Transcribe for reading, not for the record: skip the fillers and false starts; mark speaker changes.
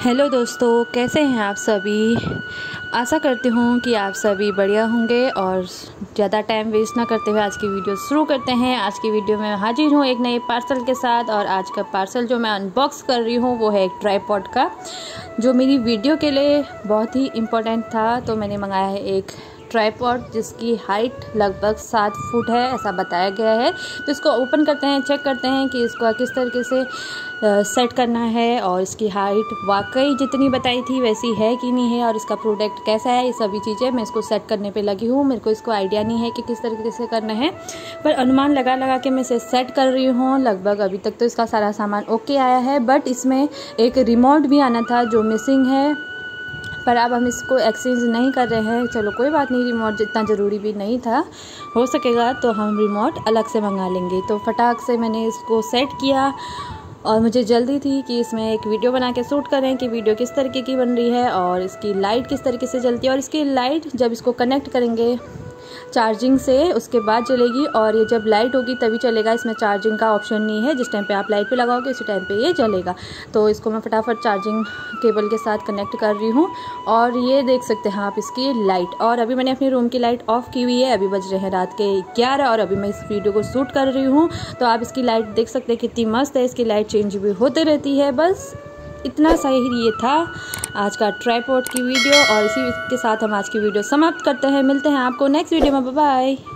Speaker 1: Hello दोस्तों, कैसे हैं आप सभी। आशा करती हूँ कि आप सभी बढ़िया होंगे और ज़्यादा टाइम वेस्ट ना करते हुए आज की वीडियो शुरू करते हैं। आज की वीडियो में हाजिर हूँ एक नए पार्सल के साथ और आज का पार्सल जो मैं अनबॉक्स कर रही हूँ वो है एक ट्राइपॉड का, जो मेरी वीडियो के लिए बहुत ही इम्पोर्टेंट था। तो मैंने मंगाया है एक ट्राइपॉड जिसकी हाइट लगभग 7 फुट है, ऐसा बताया गया है। तो इसको ओपन करते हैं, चेक करते हैं कि इसको किस तरीके से सेट करना है और इसकी हाइट वाकई जितनी बताई थी वैसी है कि नहीं है और इसका प्रोडक्ट कैसा है। ये सभी चीज़ें मैं इसको सेट करने पे लगी हूँ। मेरे को इसको आइडिया नहीं है कि किस तरीके से करना है, पर अनुमान लगा लगा के मैं इसे सेट कर रही हूँ। लगभग अभी तक तो इसका सारा सामान ओके आया है, बट इसमें एक रिमोट भी आना था जो मिसिंग है, पर अब हम इसको एक्सचेंज नहीं कर रहे हैं। चलो कोई बात नहीं, रिमोट जितना ज़रूरी भी नहीं था, हो सकेगा तो हम रिमोट अलग से मंगा लेंगे। तो फटाक से मैंने इसको सेट किया और मुझे जल्दी थी कि इसमें एक वीडियो बना के शूट करें कि वीडियो किस तरीके की बन रही है और इसकी लाइट किस तरीके से जलती है। और इसकी लाइट जब इसको कनेक्ट करेंगे चार्जिंग से उसके बाद चलेगी और ये जब लाइट होगी तभी चलेगा। इसमें चार्जिंग का ऑप्शन नहीं है, जिस टाइम पे आप लाइट पे लगाओगे उसी टाइम पे ये जलेगा। तो इसको मैं फटाफट चार्जिंग केबल के साथ कनेक्ट कर रही हूँ और ये देख सकते हैं आप इसकी लाइट। और अभी मैंने अपने रूम की लाइट ऑफ की हुई है। अभी बज रहे हैं रात के 11 और अभी मैं इस वीडियो को शूट कर रही हूँ। तो आप इसकी लाइट देख सकते हैं कितनी मस्त है। इसकी लाइट चेंज भी होते रहती है। बस इतना सही ये था आज का ट्राइपॉड की वीडियो और इसी के साथ हम आज की वीडियो समाप्त करते हैं। मिलते हैं आपको नेक्स्ट वीडियो में। Bye bye.